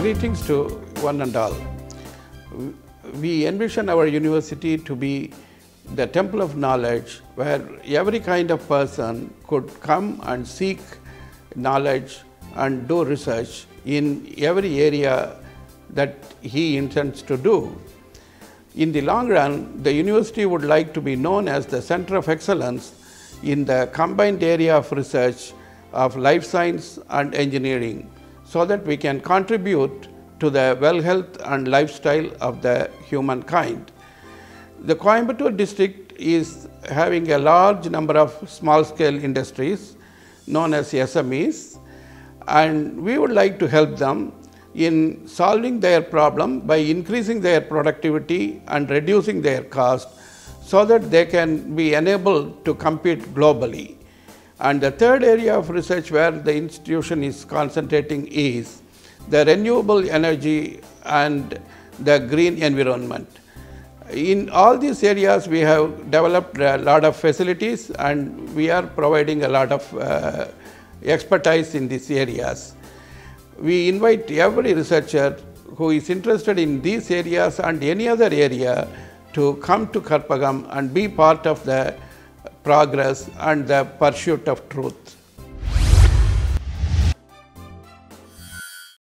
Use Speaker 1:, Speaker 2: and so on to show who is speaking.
Speaker 1: Greetings to one and all. We envision our university to be the temple of knowledge where every kind of person could come and seek knowledge and do research in every area that he intends to do. In the long run, the university would like to be known as the center of excellence in the combined area of research of life science and engineering, so that we can contribute to the well health and lifestyle of the humankind. The Coimbatore district is having a large number of small scale industries known as SMEs, and we would like to help them in solving their problem by increasing their productivity and reducing their cost, so that they can be enabled to compete globally. And the third area of research where the institution is concentrating is the renewable energy and the green environment. In all these areas, we have developed a lot of facilities and we are providing a lot of expertise in these areas. We invite every researcher who is interested in these areas and any other area to come to Karpagam and be part of the progress and the pursuit of truth.